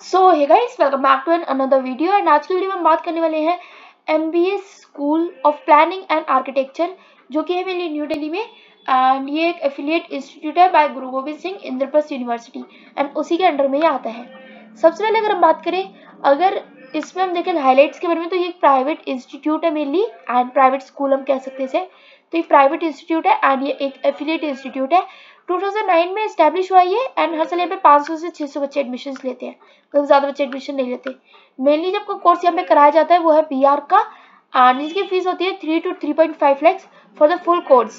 So hey guys, welcome back to another video. And आज की video में हम बात करने वाले हैं MBA school of planning and architecture, जो कि है मेरी न्यू दिल्ली में। एंड ये एक एफिलिएट इंस्टीट्यूट है by Guru Gobind Singh Indraprastha university, and उसी के अंडर में ये आता है। सबसे पहले अगर हम बात करें, अगर इसमें हम देखें हाईलाइट्स के बारे में, तो ये एक प्राइवेट इंस्टीट्यूट है मेनली, एंड प्राइवेट स्कूल हम कह सकते हैं इसे। तो ये प्राइवेट इंस्टीट्यूट है एंड ये एक एफिलिएट इंस्टीट्यूट है। 2009 में इस्टेब्लिश हुआ ये, एंड हर साल यहाँ पे 500 से 600 बच्चे एडमिशन लेते हैं, मतलब ज़्यादा बच्चे एडमिशन नहीं लेते। मेनली जब कोई कोर्स यहाँ पे कराया जाता है वो है PR का, एंड इसकी फीस होती है 3 to 3.5 lakhs for the full course.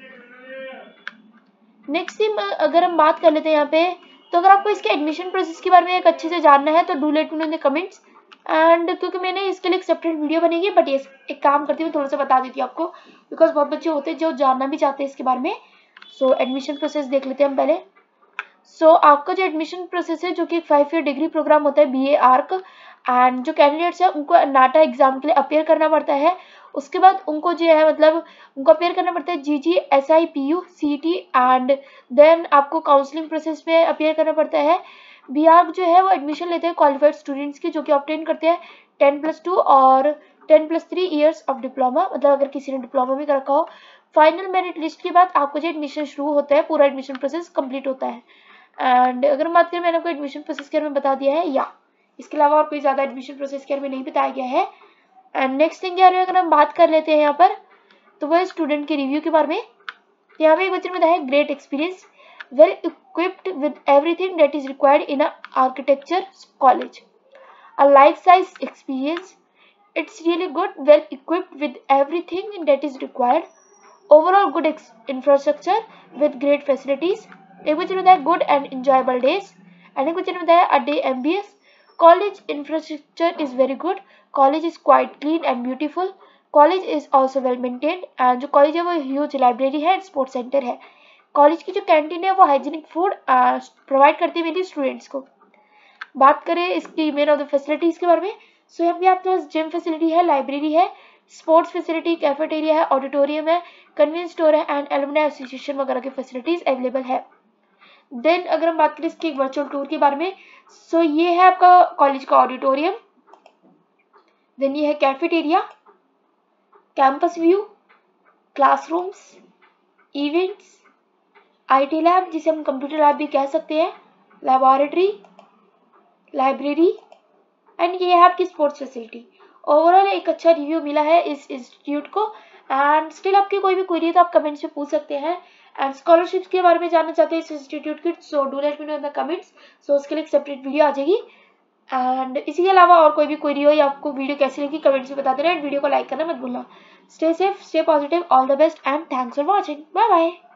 Next thing अगर हम बात कर लेते हैं यहाँ पे, तो अगर आपको इसके एडमिशन प्रोसेस के बारे में एक अच्छे से जानना है तो do let me know in the comments. And क्योंकि मैंने इसके लिए एक सेपरेट वीडियो बनेगी, बट ये एक काम करती हूँ, थोड़ा सा बता देती हूँ आपको, बिकॉज बहुत बच्चे होते हैं जो जानना भी चाहते हैं इसके बारे में। सो एडमिशन प्रोसेस देख लेते हैं हम पहले। सो आपका जो एडमिशन प्रोसेस है, जो कि 5 year डिग्री प्रोग्राम होता है BA आर्क, एंड जो कैंडिडेट्स है उनको नाटा एग्जाम के लिए अपेयर करना पड़ता है। उसके बाद उनको जो है मतलब उनको अपेयर करना पड़ता है GG SIPU CET, and then आपको काउंसलिंग प्रोसेस में अपेयर करना पड़ता है। BARC जो है वो एडमिशन लेते हैं क्वालिफाइड स्टूडेंट्स की, जो कि ऑब्टेन करते हैं 10+2 और 10+3 years ऑफ डिप्लोमा, मतलब अगर किसी ने डिप्लोमा भी कर रखा हो। फाइनल मेरिट लिस्ट के बाद आपको जो एडमिशन शुरू होता है, पूरा एडमिशन प्रोसेस कंप्लीट होता है। एंड अगर हम बात करें, मैंने आपको एडमिशन प्रोसेस के बारे में बता दिया है, या इसके अलावा और कोई ज़्यादा एडमिशन प्रोसेस के बारे में नहीं बताया गया है। एंड नेक्स्ट थिंग क्या है, अगर हम बात कर लेते हैं यहाँ पर, तो वह स्टूडेंट के रिव्यू के बारे में। तो यहाँ पे एक बच्चे ने बताया great experience, well equipped with everything that is required in a architecture college, a life size experience, it's really good, well equipped with everything that is required, overall good infrastructure with great facilities। एक बच्चे ने बताया good and enjoyable days, and एक बच्चे ने बताया a day MBS, college infrastructure is very good, college is quite clean and beautiful, college is also well maintained, and जो college है वो ह्यूज लाइब्रेरी है, स्पोर्ट्स सेंटर है। कॉलेज की जो कैंटीन है वो हाइजीनिक फूड प्रोवाइड करती है मेरी स्टूडेंट्स को। बात करें इसकी मेन ऑफ द फैसिलिटीज के बारे में, सो यहाँ पे आपके पास जिम फैसिलिटी है, लाइब्रेरी है, स्पोर्ट्स फैसिलिटी, कैफेटेरिया है, ऑडिटोरियम है, कन्वीनियंस स्टोर है, एंड एलुमनी एसोसिएशन वगैरह की फैसिलिटीज अवेलेबल है। देन अगर हम बात करें इसके वर्चुअल टूर के बारे में, सो ये है आपका कॉलेज का ऑडिटोरियम, देन ये है cafeteria, campus view, classrooms, events, IT lab जिसे हम कंप्यूटर लैब भी कह सकते हैं, लेबोरेटरी, लाइब्रेरी, एंड ये है आपकी स्पोर्ट्स फैसिलिटी। ओवरऑल एक अच्छा रिव्यू मिला है इस इंस्टीट्यूट को। एंड स्टिल आपकी कोई भी क्वेरी है तो आप कमेंट्स में पूछ सकते हैं। एंड स्कॉलरशिप्स के बारे में जानना चाहते हैं इस इंस्टीट्यूट की, so do let me know in the comments. So उसके लिए एक सेपरेट वीडियो आ जाएगी। एंड इसी के अलावा और कोई भी क्वेरी हो या आपको वीडियो कैसी लगी कमेंट्स में बता देना, एंड वीडियो को लाइक करना मत भूलना। Stay safe, stay positive, all the best, and thanks for watching. Bye bye.